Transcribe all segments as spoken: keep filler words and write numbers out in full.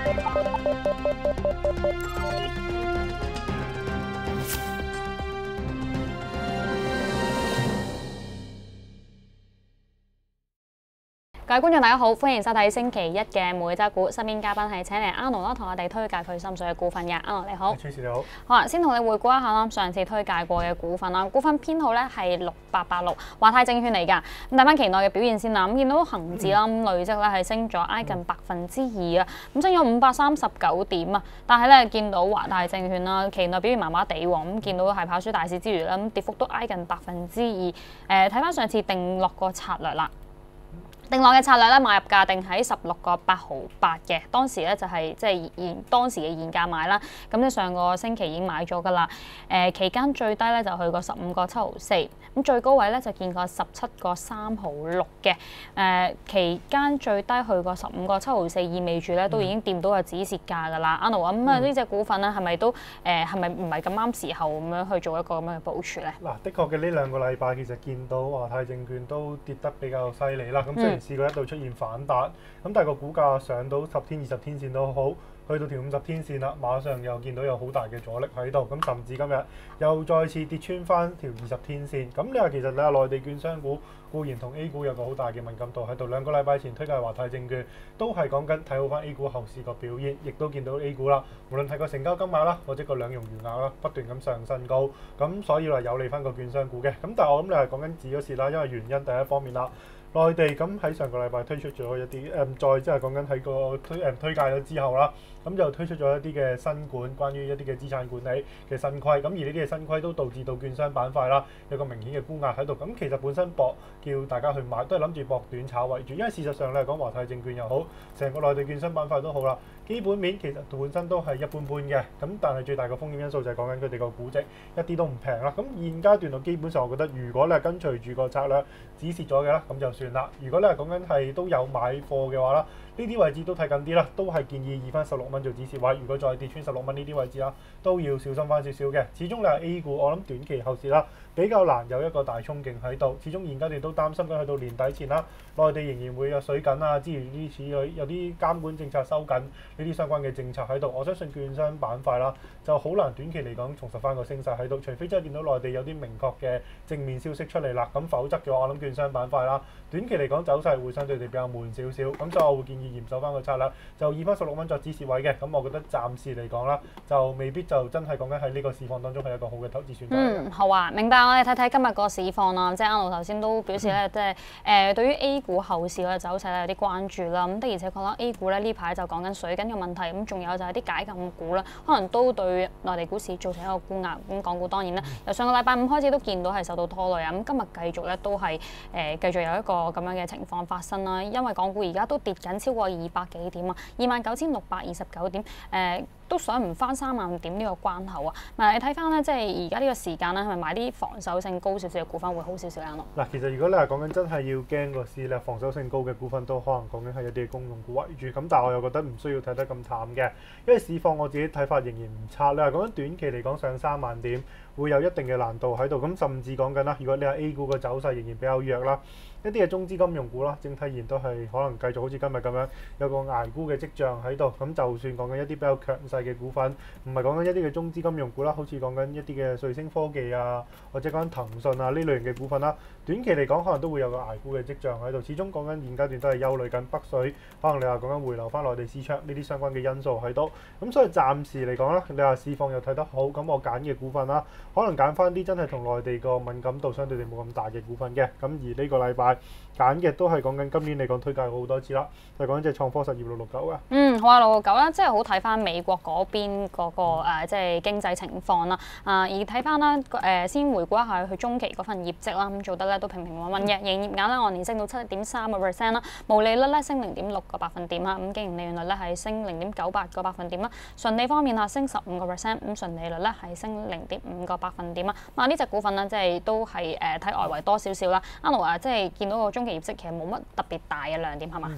各位觀眾大家好，歡迎收睇星期一嘅每週股，身邊嘉賓係請嚟 Arnold 啦，同我哋推介佢心水嘅股份嘅。Arnold 你好， 崔 Sir 你好。 好啊，先同你回顧一下啦，上次推介過嘅股份啦，股份編號咧係六八八六，華泰證券嚟㗎。咁睇翻期內嘅表現先啦，咁見到恒指啦，咁累積咧係升咗挨近百分之二啊，咁升咗五百三十九點啊。但係咧見到華泰證券啦，期內表現麻麻地喎，咁見到係跑輸大市之餘咧，咁跌幅都挨近百分之二。誒，睇翻上次定落個策略啦。定落嘅策略咧，買入價定喺十六個八毫八嘅，當時咧就係即係現當時嘅現價買啦。咁即上個星期已經買咗㗎啦。誒、呃、期間最低咧就去過十五個七毫四，咁最高位咧就見過十七個三毫六嘅。誒、呃、期間最低去過十五個七毫四，意味住咧都已經掂到個止蝕價㗎啦。Arnold 咁啊呢隻股份咧係咪都誒係咪唔係咁啱時候咁樣去做一個咁樣嘅部署咧？ 嗱，的確嘅呢兩個禮拜其實見到華泰證券都跌得比較犀利啦。咁雖然試過一度出現反彈，咁但係個股價上到十天、二十天線都好，去到條五十天線啦，馬上又見到有好大嘅阻力喺度，咁甚至今日又再次跌穿翻條二十天線。咁你話其實你話內地券商股固然同 A 股有個好大嘅敏感度喺度，兩個禮拜前推介華泰證券都係講緊睇好翻 A 股後市個表現，亦都見到 A 股啦，無論係個成交金額啦，或者個兩融餘額啦，不斷咁上新高，咁所以話有利翻個券商股嘅。咁但係我諗你係講緊止咗蝕啦，因為原因第一方面啦。內地咁喺上個禮拜推出咗一啲誒、嗯，再即係講緊喺個推誒、嗯、推介咗之後啦，咁就推出咗一啲嘅新管，關於一啲嘅資產管理嘅新規，咁而呢啲嘅新規都導致到券商板塊啦有個明顯嘅沽壓喺度。咁其實本身博叫大家去買，都係諗住博短炒為主，因為事實上咧講華泰證券又好，成個內地券商板塊都好啦，基本面其實本身都係一般般嘅，咁但係最大嘅風險因素就係講緊佢哋個估值一啲都唔平啦。咁現階段度基本上，我覺得如果你係跟隨住個策略止蝕咗嘅啦，咁就算啦。如果你係講緊係都有買貨嘅話啦，呢啲位置都睇緊啲啦，都係建議以翻十六蚊做止蝕位。如果再跌穿十六蚊呢啲位置啦，都要小心翻少少嘅。始終你係 A 股，我諗短期後市啦比較難有一個大衝勁喺度。始終現階段都擔心緊去到年底前啦，內地仍然會有水緊啊，之餘呢此類有啲監管政策收緊呢啲相關嘅政策喺度。我相信券商板塊啦就好難短期嚟講重拾翻個升勢喺度，除非真係見到內地有啲明確嘅正面消息出嚟啦。咁否則嘅話，我諗券商板塊啦短期嚟講走勢會相對地比較悶少少。咁所以我會建議嚴守翻個策略，就以翻十六蚊作止蝕位嘅。咁我覺得暫時嚟講啦，就未必就真係講緊喺呢個市況當中係一個好嘅投資選擇。 嗯，好啊，明白。我哋睇睇今日個市況啦，即係 Arnold 頭先都表示咧，即係誒對於 A 股後市嘅走勢咧有啲關注啦。咁的而且確啦 ，A 股咧呢排就講緊水緊嘅問題，咁仲有就係啲解禁股啦，可能都對內地股市造成一個沽壓。咁港股當然啦，由上個禮拜五開始都見到係受到拖累啊。咁今日繼續咧都係誒、呃、繼續有一個咁樣嘅情況發生啦。因為港股而家都跌緊超過二百幾點啊，二萬九千六百二十九點誒。呃都上唔翻三萬點呢個關口啊！嗱，你睇翻咧，即係而家呢個時間咧，係咪買啲防守性高少少嘅股份會好少少咧？ 嗱，其實如果你係講緊真係要驚個市咧，防守性高嘅股份都可能講緊係一啲公用股為主。咁但係我又覺得唔需要睇得咁淡嘅，因為市況我自己睇法仍然唔差。你係講緊短期嚟講上三萬點會有一定嘅難度喺度。咁甚至講緊啦，如果你係 A 股嘅走勢仍然比較弱啦，一啲嘅中資金融股啦，整體而言都係可能繼續好似今日咁樣有個捱沽嘅跡象喺度。咁就算講緊一啲比較強勢嘅股份，唔係講緊一啲嘅中資金融股啦，好似講緊一啲嘅瑞聲科技啊，或者講緊騰訊啊呢類型嘅股份啦，短期嚟講可能都會有個捱沽嘅跡象喺度。始終講緊現階段都係憂慮緊北水，可能你話講緊回流翻內地市場呢啲相關嘅因素喺度。咁所以暫時嚟講啦，你話市況又睇得好，咁我揀嘅股份啦，可能揀翻啲真係同內地個敏感度相對地冇咁大嘅股份嘅。咁而呢個禮拜揀嘅都係講緊今年嚟講推介過好多次啦，就講緊隻創科實業六六九啊。 嗯，好啊，六六九啦，即係好睇翻美國嗰邊嗰個誒即係經濟情況啦。啊，而睇翻啦誒，先回顧一下佢中期嗰份業績啦，咁做得咧都平平穩穩嘅，營業額咧按年升到七點三個 percent 啦，毛利率咧升零點六個百分點啦，咁經營利潤率咧係升零點九八個百分點啦，純利方面啊升十五個 percent，咁純利率咧係升零點五個百分點啊。咁啊呢隻股份咧即係都係誒睇外圍多少少啦。Arnold啊，即係見到個中期業績其實冇乜特別大嘅亮點係嘛？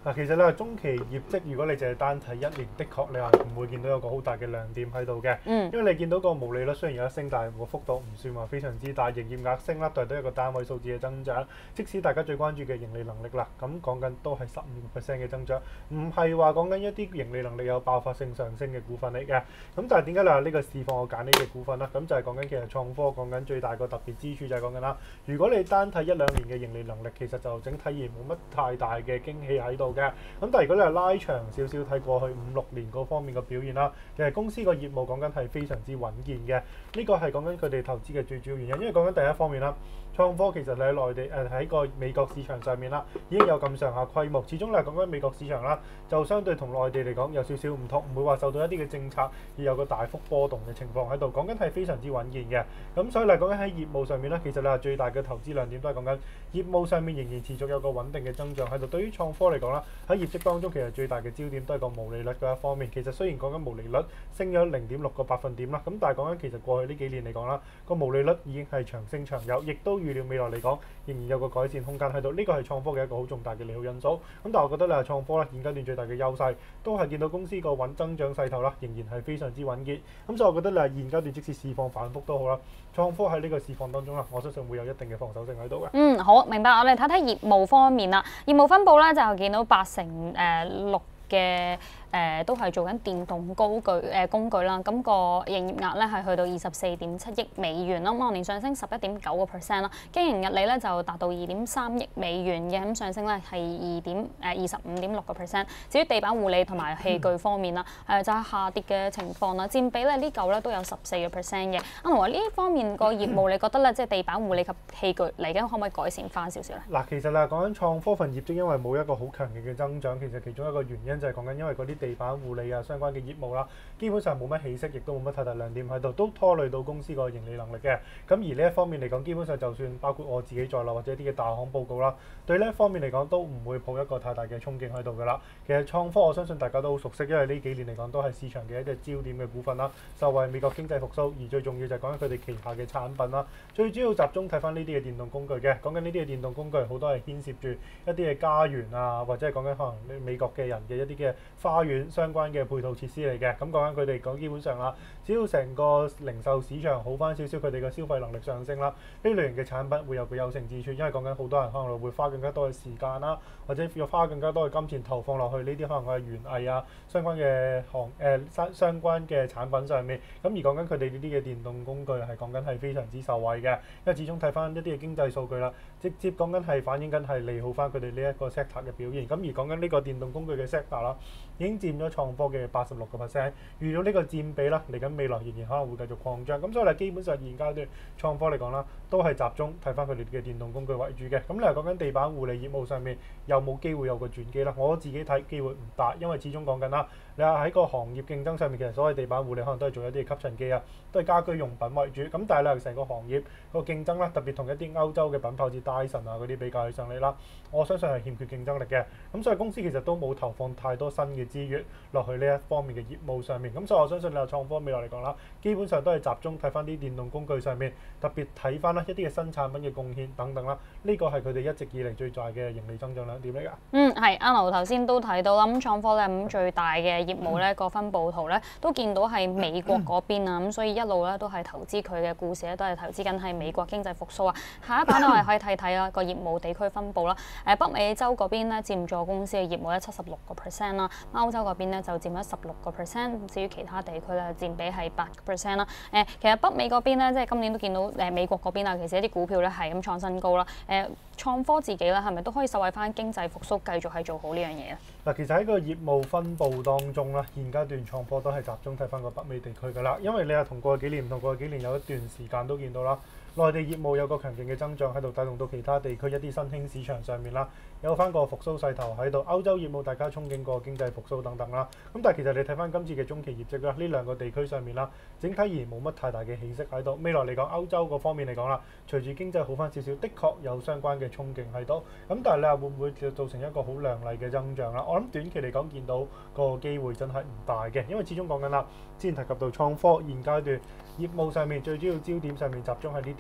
嗱，其實你話中期業績，如果你淨係單睇一年，的確你話唔會見到有個好大嘅亮點喺度嘅。 嗯。 因為你見到個毛利率雖然有一升，但係個幅度唔算話非常之大，營業額升啦，都係得一個單位數字嘅增長。即使大家最關注嘅盈利能力啦，咁講緊都係十五個 percent 嘅增長，唔係話講緊一啲盈利能力有爆發性上升嘅股份嚟嘅。咁但係點解你話呢個市況我揀呢隻股份啦？咁就係講緊其實創科講緊最大個特別之處就係講緊啦，如果你單睇一兩年嘅盈利能力，其實就整體而冇乜太大嘅驚喜喺度嘅。咁但係如果你係拉長少少睇過去五六年嗰方面嘅表現啦，其實公司個業務講緊係非常之穩健嘅。呢個係講緊佢哋投資嘅最主要原因，因為講緊第一方面啦，創科其實你喺內地誒喺個美國市場上面啦，已經有咁上下規模。始終你係講緊美國市場啦，就相對同內地嚟講有少少唔同，唔會話受到一啲嘅政策而有個大幅波動嘅情況喺度。講緊係非常之穩健嘅。咁所以嚟講緊喺業務上面咧，其實你話最大嘅投資亮點都係講緊業務上面仍然持續有個穩定嘅增長喺度。對於創科嚟講啦，喺業績當中其實最大嘅焦點都係個毛利率嗰一方面。其實雖然講緊毛利率升咗零點六個百分點啦，咁但係講緊其實過去呢幾年嚟講啦，個毛利率已經係長升長有，亦都預料未來嚟講仍然有個改善空間喺度。呢個係創科嘅一個好重大嘅利好因素。咁但係我覺得你係創科咧，現階段最大嘅優勢都係見到公司個穩增長勢頭啦，仍然係非常之穩健。咁所以我覺得你係現階段即使市況反覆都好啦，創科喺呢個市況當中啦，我相信會有一定嘅防守性喺度嘅。 嗯，好，明白。我哋睇睇業務方面啦，業務分佈咧就見到八成誒六嘅。誒、呃、都係做緊電動工具誒、呃、工具啦，咁、那個營業額咧係去到二十四點七億美元啦，按年上升十一點九個 percent 啦，經營溢利咧就達到二點三億美元嘅，咁上升咧係二點誒二十五點六個 percent。至於地板護理同埋器具方面啦，誒、呃、就係、是、下跌嘅情況啦，佔比咧呢嚿咧都有十四個 percent 嘅。阿龍話呢方面個業務，你覺得咧即係地板護理及器具嚟緊可唔可以改善翻少少咧？ 嗱，其實啦講緊創科份業績，因為冇一個好強勁嘅增長，其實其中一個原因就係講緊因為嗰啲地板護理啊相關嘅業務啦，基本上冇乜起色，亦都冇乜太大亮點喺度，都拖累到公司個盈利能力嘅。咁而呢一方面嚟講，基本上就算包括我自己在內或者一啲嘅大行報告啦，對呢一方面嚟講都唔會抱一個太大嘅憧憬喺度㗎啦。其實創科我相信大家都好熟悉，因為呢幾年嚟講都係市場嘅一隻焦點嘅股份啦，受惠美國經濟復甦，而最重要就係講緊佢哋旗下嘅產品啦。最主要集中睇翻呢啲嘅電動工具嘅，講緊呢啲嘅電動工具好多係牽涉住一啲嘅家園啊，或者係講緊可能美國嘅人嘅一啲嘅花園相關嘅配套設施嚟嘅。咁講緊佢哋講基本上啦，只要成個零售市場好翻少少，佢哋嘅消費能力上升啦，呢類型嘅產品會有個優勝之處，因為講緊好多人可能會花更加多嘅時間啦，或者要花更加多嘅金錢投放落去呢啲可能係園藝啊相關嘅行誒相、呃、相關嘅產品上面。咁而講緊佢哋呢啲嘅電動工具係講緊係非常之受惠嘅，因為始終睇翻一啲嘅經濟數據啦，直接講緊係反映緊係利好翻佢哋呢一個 sector 嘅表現。咁而講緊呢個電動工具嘅 sector 啦，已經佔咗創科嘅八十六個 percent。預料呢個佔比啦，嚟緊未來仍然可能會繼續擴張。咁所以咧，基本上現階段創科嚟講啦，都係集中睇翻佢哋嘅電動工具為主嘅。咁你話講緊地板護理業務上面有冇機會有個轉機啦？我自己睇機會唔大，因為始終講緊啦，你話喺個行業競爭上面，其實所謂地板護理可能都係做一啲吸塵機啊，都係家居用品為主。咁但係你話成個行業個競爭啦，特別同一啲歐洲嘅品牌好似 Dyson 啊嗰啲比較起上嚟啦，我相信係欠缺競爭力嘅。咁所以公司其實都冇投放太多新嘅資源落去呢一方面嘅業務上面。咁所以我相信你話創科未來嚟講啦，基本上都係集中睇翻啲電動工具上面，特別睇翻啦一啲嘅新產品嘅貢獻等等啦。呢個係佢哋一直以嚟最大嘅盈利增長亮點嚟㗎。 嗯，係阿劉頭先都睇到啦，咁創科咧咁最大嘅業務咧個分佈圖咧都見到係美國嗰邊啊，咁所以一路咧都係投資佢嘅故事咧，都係投資緊係美國經濟復甦啊。下一版咧我哋可以睇睇啊個業務地區分佈啦。誒北美洲嗰邊咧佔咗公司嘅業務咧七十六個 percent 啦，歐洲嗰邊咧就佔咗十六個 percent，至於其他地區咧佔比係八個 percent 啦。誒其實北美嗰邊咧即係今年都見到誒美國嗰邊啊，其實一啲股票咧係咁創新高啦。誒創科自己咧係咪都可以受惠翻經濟復甦，繼續係做好呢樣嘢咧？ 嗱，其實喺個業務分佈當中啦，現階段創科都係集中睇翻個北美地區㗎啦，因為你係同過去幾年唔同過去幾年有一段時間都見到啦。內地業務有個強勁嘅增長喺度，帶動到其他地區一啲新興市場上面啦，有翻個復甦勢頭喺度。歐洲業務大家憧憬個經濟復甦等等啦。咁但係其實你睇翻今次嘅中期業績啦，呢兩個地區上面啦，整體而言冇乜太大嘅起色喺度。未來嚟講，歐洲嗰方面嚟講啦，隨住經濟好翻少少，的確有相關嘅憧憬喺度。咁但係你話會唔會造成一個好亮麗嘅增長啦？我諗短期嚟講見到個機會真係唔大嘅，因為始終講緊啦，之前提及到創科現階段業務上面最主要焦點上面集中喺呢啲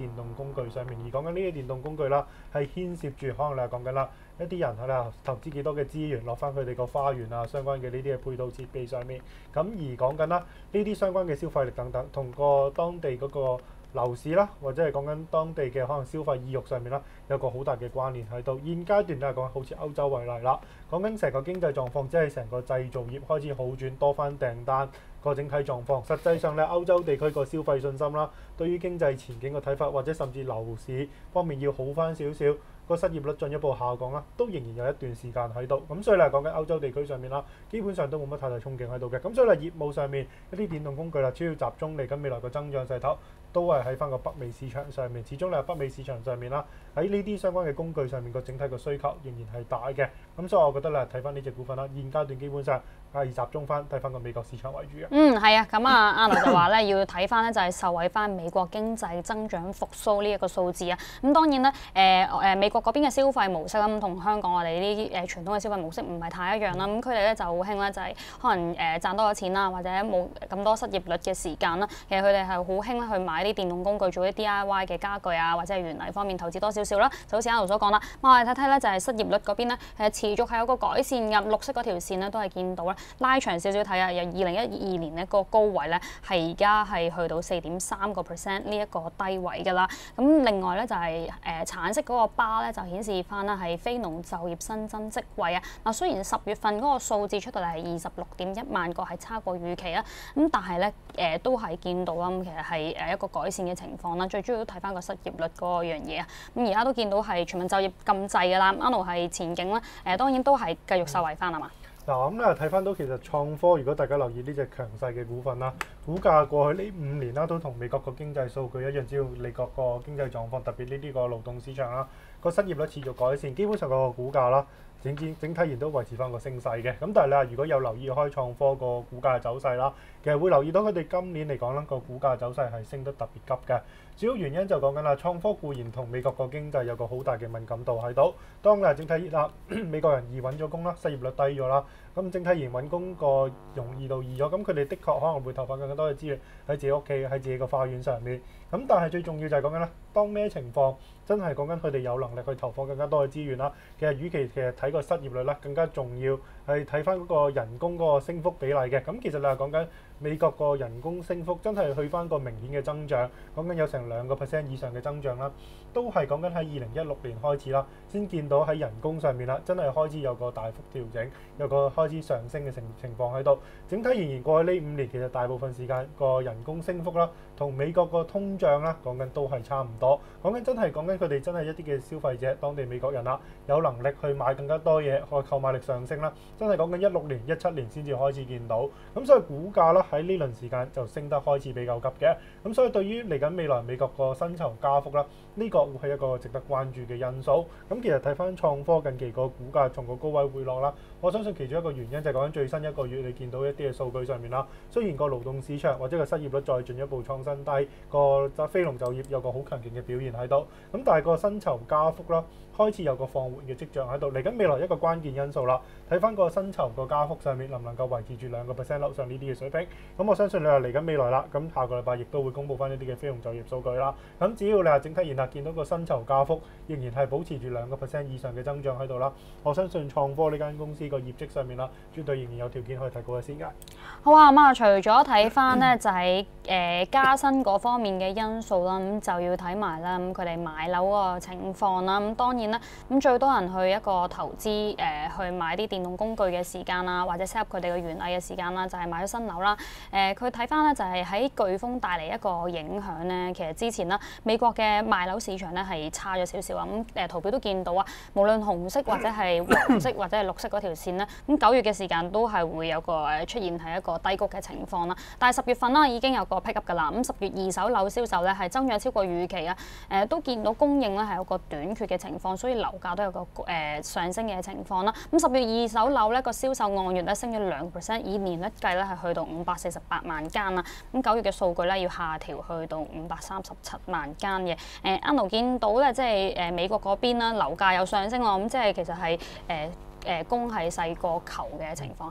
電動工具上面，而講緊呢啲電動工具啦，係牽涉住可能你係講緊啦一啲人喺度投資幾多嘅資源落翻佢哋個花園啊，相關嘅呢啲嘅配套設備上面，咁而講緊啦呢啲相關嘅消費力等等，同個當地嗰個樓市啦，或者係講緊當地嘅可能消費意欲上面啦，有個好大嘅關聯喺度。現階段都係講好似歐洲為例啦，講緊成個經濟狀況，即係成個製造業開始好轉，多翻訂單個整體狀況。實際上咧，歐洲地區個消費信心啦，對於經濟前景嘅睇法，或者甚至樓市方面要好翻少少，個失業率進一步下降啦，都仍然有一段時間喺度。咁所以咧，講緊歐洲地區上面啦，基本上都冇乜太大憧憬喺度嘅。咁所以咧，業務上面一啲電動工具啦，主要集中嚟緊未來個增長勢頭，都係喺翻個北美市場上面。始終你係北美市場上面啦，喺呢啲相關嘅工具上面個整體個需求仍然係大嘅。咁所以我覺得咧，睇翻呢隻股份啦，現階段基本上係集中翻睇翻個美國市場為主嘅。 嗯，係啊，咁啊，阿劉就話咧要睇翻咧就係受惠翻美國經濟增長復甦呢一個數字啊。咁當然咧，誒、呃、誒美國嗰邊嘅消費模式咁同香港我哋呢啲誒傳統嘅消費模式唔係太一樣啦。咁佢哋咧就好興咧就係可能誒賺多咗錢啦，或者冇咁多失業率嘅時間啦。其實佢哋係好興咧去買啲電動工具做啲 D I Y 嘅家具啊，或者係園藝方面投資多少少啦。就好似阿劉所講啦，我哋睇睇咧就係失業率嗰邊咧係持續係有個改善嘅，綠色嗰條線咧都係見到啦，拉長少少睇啊，由二零一二年呢個高位咧係而家係去到四點三個 percent 呢一個低位㗎啦。咁另外咧就係、是、誒、呃、橙色嗰個巴咧就顯示翻啦係非農就業新增職位啊。嗱，雖然十月份嗰個數字出到嚟係二十六點一萬個，係差過預期啊。咁但係咧誒都係見到啦，咁其實係誒一個改善嘅情況啦。最主要都睇翻個失業率嗰樣嘢啊。咁而家都見到係全民就業咁滯㗎啦。阿奴係前景咧誒、呃、當然都係繼續受惠翻係嘛？ 嗱咁咧睇翻到其實創科，如果大家留意呢隻強勢嘅股份啦，股價過去呢五年啦都同美國個經濟數據一樣，只要美國個經濟狀況，特別呢啲個勞動市場啦，個失業率持續改善，基本上個股價啦整整整體而都維持翻個升勢嘅。咁但係咧，如果有留意開創科個股價嘅走勢啦，其實會留意到佢哋今年嚟講啦個股價走勢係升得特別急嘅。主要原因就講緊啦，創科固然同美國個經濟有個好大嘅敏感度喺度。當誒整體啦，美國人易揾咗工啦，失業率低咗啦，咁整體而揾工個容易度易咗，咁佢哋的確可能會投放更加多嘅資源喺自己屋企，喺自己個花園上面。咁但係最重要就係講緊啦，當咩情況真係講緊佢哋有能力去投放更加多嘅資源啦。其實與其其實睇個失業率啦，更加重要係睇翻嗰個人工嗰個升幅比例嘅。咁其實你係講緊美國個人工升幅真係去翻個明顯嘅增長，講緊有成兩個 percent 以上嘅增長啦，都係講緊喺二零一六年開始啦，先見到喺人工上面啦，真係開始有個大幅調整，有個開始上升嘅情情況喺度。整體而言，過去呢五年其實大部分時間個人工升幅啦，同美國個通脹啦講緊都係差唔多。講緊真係講緊佢哋真係一啲嘅消費者，當地美國人啦，有能力去買更加多嘢，個購買力上升啦，真係講緊一六年、一七年先至開始見到。咁所以股價啦喺呢輪時間就升得開始比較急嘅。咁所以對於嚟緊未來美國個薪酬加幅啦，呢個會係一個值得關注嘅因素。咁其實睇翻創科近期個股價從個高位回落啦，我相信其中一個原因就係講緊最新一個月你見到一啲嘅數據上面啦，雖然個勞動市場或者個失業率再進一步創新低，個就非農就業有個好強勁嘅表現喺度，咁但係個薪酬加幅啦開始有個放緩嘅跡象喺度。嚟緊未來一個關鍵因素啦，睇翻個薪酬個加幅上面能唔能夠維持住兩個 percent 樓上呢啲嘅水平。咁我相信你話嚟緊未來啦，咁下個禮拜亦都會公布翻一啲嘅非農就業數據啦。咁只要你話整體現下見到個薪酬加幅仍然係保持住兩個 percent 以上嘅增長喺度啦，我相信創科呢間公司個業績上面啦，絕對仍然有條件可以提高一線嘅。 好啊，咁啊，除咗睇翻咧就係、是、誒、呃、加薪嗰方面嘅因素啦，咁就要睇埋啦，咁佢哋買樓嗰個情況啦。咁當然啦，咁最多人去一個投資誒、呃、去買啲電動工具嘅時間啦，或者 set up 佢哋嘅園藝嘅時間啦，就係、是、買咗新樓啦。誒佢睇翻咧就係、是、喺颶風帶嚟一個影響咧，其實之前啦美國嘅賣樓市場咧係差咗少少啊。咁誒圖表都見到啊，無論紅色或者係黃色或者係綠色嗰條線咧，咁九月嘅時間都係會有個誒出現係一個低谷嘅情況啦。但係十月份啦已經有個 pick up 㗎啦。咁十月二手樓銷售咧係增長超過預期啊。誒、呃、都見到供應咧係有個短缺嘅情況，所以樓價都有個誒、呃、上升嘅情況啦。咁十月二手樓咧個銷售按月咧升咗兩個 percent，以年率計咧係去到五百四十八萬間啦。咁九月嘅數據咧要下調去到五百三十七萬間嘅。誒啱啱見到咧，即係誒美國嗰邊啦，樓價有上升喎。咁即係其實係誒誒供係細過求嘅情況係嘛？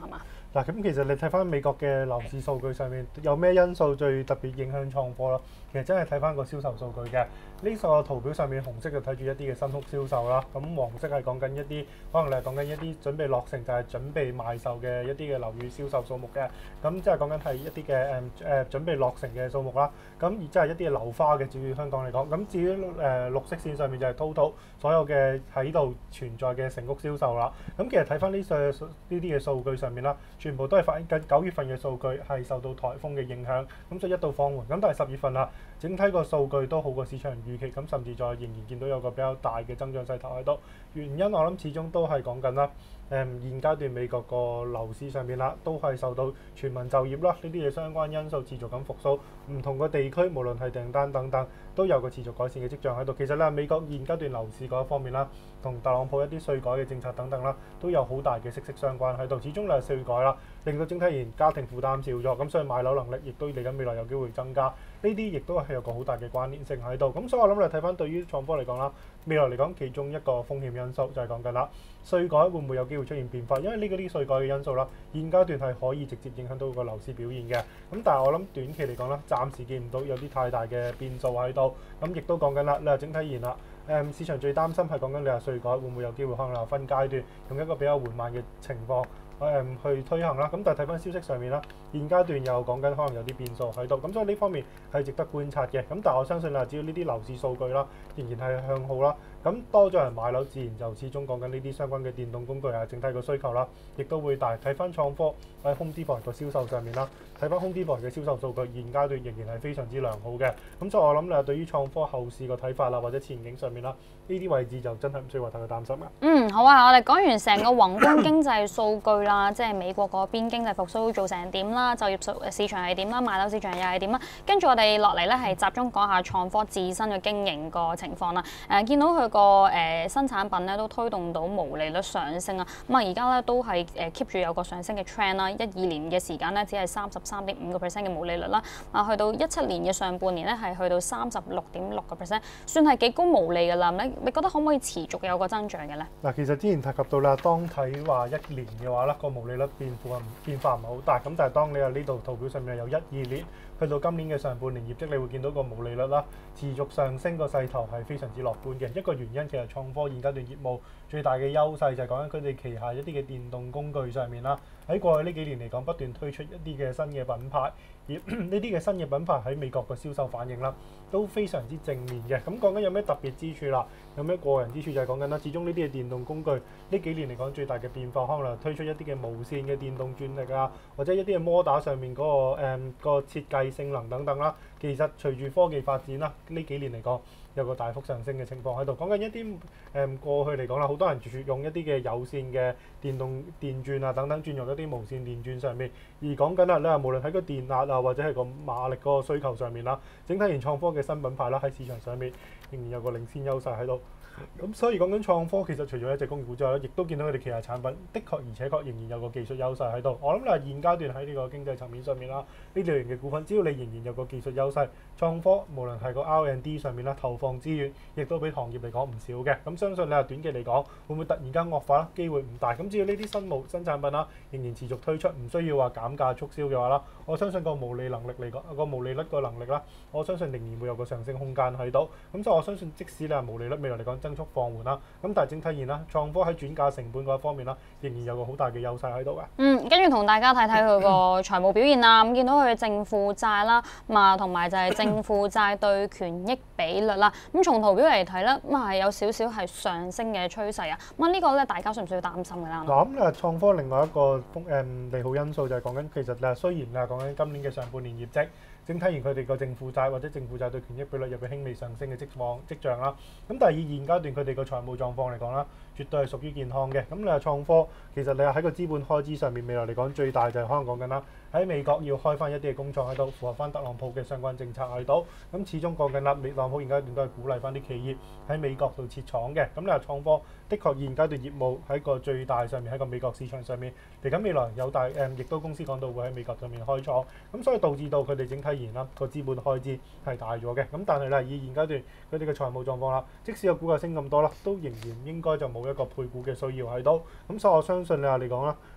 嗱，咁其實你睇翻美國嘅樓市數據上面，有咩因素最特別影響創科啦？其實真係睇翻個銷售數據嘅。呢個圖表上面紅色就睇住一啲嘅新屋銷售啦，咁黃色係講緊一啲可能你係講緊一啲準備落成就係準備賣售嘅一啲嘅樓宇銷售數目嘅。咁即係講緊係一啲嘅誒誒準備落成嘅數目啦。咁而即係一啲嘅樓花嘅，至於香港嚟講，咁至於誒、呃、綠色線上面就係 total 所有嘅喺度存在嘅成屋銷售啦。咁其實睇翻呢個呢啲嘅數據上面啦，全部都係反映緊九月份嘅數據係受到颱風嘅影響，咁所以一度放緩。咁但係十月份啦，整體個數據都好過市場預期，咁甚至再仍然見到有個比較大嘅增長勢頭喺度。原因我諗始終都係講緊啦，誒、嗯、現階段美國個樓市上面啦，都係受到全民就業啦呢啲嘅相關因素持續咁復甦，唔同個地區無論係訂單等等都有個持續改善嘅跡象喺度。其實咧，美國現階段樓市嗰一方面啦，同特朗普一啲稅改嘅政策等等啦，都有好大嘅息息相關喺度。始終你係稅改啦，令到整體而言家庭負擔少咗，咁所以買樓能力亦都嚟緊未來有機會增加。呢啲亦都係有個好大嘅關聯性喺度。咁所以我諗你睇翻對於創科嚟講啦，未來嚟講其中一個風險因素就係講緊啦，稅改會唔會有機會出現變化？因為呢個啲稅改嘅因素啦，現階段係可以直接影響到個樓市表現嘅。咁但係我諗短期嚟講啦，暫時見唔到有啲太大嘅變數喺度。咁亦都講緊啦，你話整體而言啦，誒市場最擔心係講緊你話稅改會唔會有機會可能話分階段用一個比較緩慢嘅情況。誒去推行啦，咁但係睇翻消息上面啦，現階段又講緊可能有啲變數喺度，咁所以呢方面係值得觀察嘅。咁但係我相信啦，只要呢啲樓市數據啦，仍然係向好啦，咁多咗人買樓，自然就始終講緊呢啲相關嘅電動工具啊，整體個需求啦，亦都會大。睇翻創科喺 Home Depot 個銷售上面啦，睇翻 Home Depot 嘅銷售數據，現階段仍然係非常之良好嘅。咁所以我諗咧，對於創科後市個睇法啦，或者前景上面啦，呢啲位置就真係唔需要話太過擔心啦。 嗯，好啊，我哋講完成個宏觀經濟數據啦，即係美國嗰邊經濟復甦做成點啦，就業數市場係點啦，買樓市場又係點啦。跟住我哋落嚟咧，係集中講下創科自身嘅經營個情況啦。誒、呃，見到佢個誒新產品咧都推動到毛利率上升啊。咁啊，而家咧都係誒 keep 住有個上升嘅 trend 啦。一二年嘅時間咧，只係三十三點五個 percent 嘅毛利率啦。啊，去到一七年嘅上半年咧，係去到三十六點六個 percent，算係幾高毛利㗎啦。你你覺得可唔可以持續有個增長嘅咧？ 嗱，其實之前提及到啦，當睇話一年嘅話咧，個毛利率變化變化唔係好大。咁但係當你喺呢度圖表上面有一二年去到今年嘅上半年業績，你會見到個毛利率啦持續上升，個勢頭係非常之樂觀嘅。一個原因其實創科現階段業務最大嘅優勢就係講緊佢哋旗下一啲嘅電動工具上面啦。喺過去呢幾年嚟講，不斷推出一啲嘅新嘅品牌，而呢啲嘅新嘅品牌喺美國嘅銷售反應啦都非常之正面嘅。咁講緊有咩特別之處啦？有咩個人之處就係講緊啦，始終呢啲嘅電動工具呢幾年嚟講最大嘅變化，可能推出一啲嘅無線嘅電動轉力啊，或者一啲嘅摩打上面嗰、那個誒、嗯那個設計性能等等啦。其實隨住科技發展啦，呢幾年嚟講有個大幅上升嘅情況喺度。講緊一啲誒、嗯、過去嚟講啦，好多人住用一啲嘅有線嘅電動電鑽啊等等，轉用一啲無線電鑽上面。而講緊啦，你話無論喺個電壓啊或者係個馬力嗰個需求上面啦，整體而創科嘅新品牌啦喺市場上面仍然有個領先優勢喺度。咁所以講緊創科，其實除咗一隻工業股之外咧，亦都見到佢哋旗下產品的確而且確仍然有個技術優勢喺度。我諗咧現階段喺呢個經濟層面上面啦，呢類型嘅股份，只要你仍然有個技術優勢，創科無論係個 R and D 上面啦，投放資源亦都比行業嚟講唔少嘅。咁相信你話短期嚟講會唔會突然間惡化咧？機會唔大。咁只要呢啲新模新產品啦，仍然持續推出，唔需要話減價促銷嘅話啦，我相信個毛利能力嚟講，個毛利率個能力啦，我相信仍然會有個上升空間喺度。咁所以我相信，即使你話毛利率未來嚟講增速放緩啦，咁但係整體而言啦，創科喺轉嫁成本嗰一方面啦，仍然有個好大嘅優勢喺度嘅。 嗯，跟住同大家睇睇佢個財務表現啦。咁見到佢嘅淨負債啦，咁啊同埋就係淨負債對權益比率啦。咁從圖表嚟睇咧，咁係有少少係上升嘅趨勢啊。咁啊呢個咧，大家需唔需要擔心嘅啦？ 嗱，咁咧創科另外一個風誒利好因素就係講緊，其實咧雖然咧講緊今年嘅上半年業績，整體而佢哋個淨負債或者淨負債對權益比率有個輕微上升嘅跡況跡象啦。咁但係以現階段佢哋個財務狀況嚟講啦，絕對係屬於健康嘅。咁你話創科，其實你話喺個資本開支上面未來嚟講最大就係可能講緊啦，喺美國要開翻一啲嘅工廠喺度，符合翻特朗普嘅相關政策喺度。咁始終講緊啦，特朗普現階段都係鼓勵翻啲企業喺美國度設廠嘅。咁你話創科，的確現階段業務喺個最大上面喺個美國市場上面嚟緊未來有大誒，亦都公司講到會喺美國上面開廠。咁所以導致到佢哋整體而言啦，個資本開支係大咗嘅。咁但係咧，以現階段佢哋嘅財務狀況啦，即使個股價升咁多啦，都仍然應該就冇一個配股嘅需要喺度。咁所以我相信你話嚟講啦，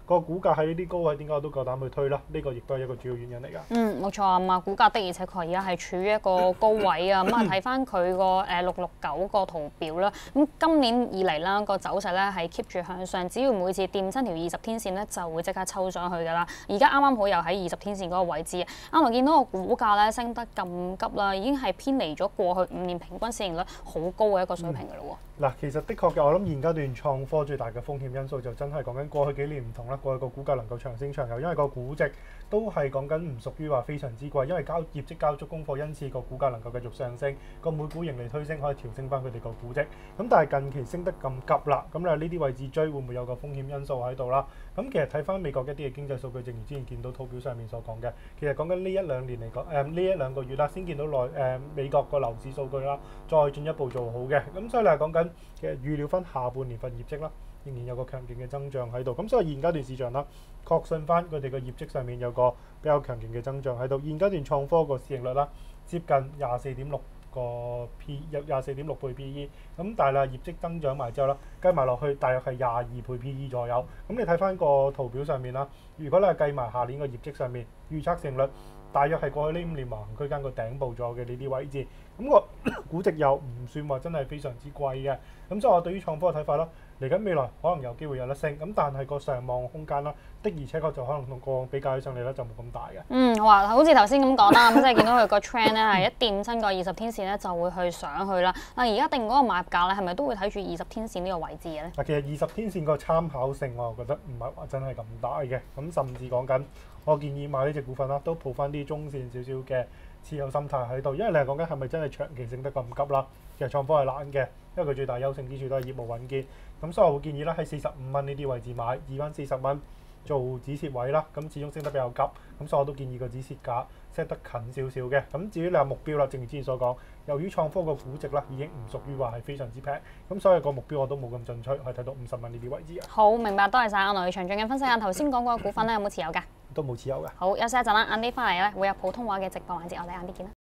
個股價喺呢啲高位點解我都夠膽去推啦？呢、這個亦都係一個主要原因嚟㗎。 嗯，冇錯啊，咁啊，股價的而且確而家係處於一個高位啊。咁啊，睇翻佢個誒六六九個圖表啦。咁今年以嚟啦，個走勢咧係 keep 住向上，只要每次掂親條二十天線咧，就會即刻抽上去㗎啦。而家啱啱好又喺二十天線嗰個位置，啱啱見到個股價咧升得咁急啦，已經係偏離咗過去五年平均市盈率好高嘅一個水平㗎咯喎。 嗱、嗯，其實的確嘅，我諗現階段創科最大嘅風險因素就真係講緊過去幾年唔同啦。過去個股價能夠長升長有，因為個估值都係講緊唔屬於話非常之貴，因為交業績交足功課，因此個股價能夠繼續上升，個每股盈利推升可以調升翻佢哋個估值。咁但係近期升得咁急啦，咁你呢啲位置追會唔會有個風險因素喺度啦？咁其實睇翻美國一啲嘅經濟數據，正如之前見到圖表上面所講嘅，其實講緊呢一兩年嚟講，誒呢一兩個月啦，先見到內誒、呃、美國個樓市數據啦，再進一步做好嘅。咁所以你係講緊其實預料翻下半年份業績啦，仍然有個強勁嘅增長喺度。咁所以現階段市場啦，確信翻佢哋個業績上面有個比較強勁嘅增長喺度。現階段創科個市盈率啦，接近廿四點六個 P 有廿四點六倍 P E， 咁但係啦業績增長埋之後啦，計埋落去大約係廿二倍 P E 左右。咁你睇翻個圖表上面啦，如果你係計埋下年個業績上面預測市盈率，大約係過去呢五年橫行區間個頂部咗嘅呢啲位置，咁、那個估值又唔算話真係非常之貴嘅。咁所以我對於創科嘅睇法啦，嚟緊未來可能有機會有得升，咁但係個上望空間啦，的而且確就可能同過往比較起上嚟咧就冇咁大嘅。 嗯，話好似頭先咁講啦，咁即係見到佢個 trend 咧係一掂親個二十天線咧就會去上去啦。嗱，而家定嗰個買入價咧係咪都會睇住二十天線呢個位置嘅咧？ 嗱，其實二十天線個參考性我覺得唔係話真係咁大嘅，咁甚至講緊我建議買呢隻股份啦，都抱翻啲中線少少嘅持有心態喺度，因為你係講緊係咪真係長期升得咁急啦？其實創科係懶嘅，因為佢最大優勝之處都係業務穩健，咁所以我會建議啦喺四十五蚊呢啲位置買，二蚊四十蚊做止蝕位啦。咁始終升得比較急，咁所以我都建議個止蝕價 set 得近少少嘅。咁至於你話目標啦，正如之前所講，由於創科個估值啦已經唔屬於話係非常之平，咁所以個目標我都冇咁進取，可以睇到五十蚊呢啲位置啊。 好，明白，多謝晒阿羅祥進嘅分析啊。頭先講嗰個股份咧有冇持有㗎？ 都冇持有㗎。 好，休息一陣啦，晏啲翻嚟咧會有普通話嘅直播環節，我哋晏啲見啦。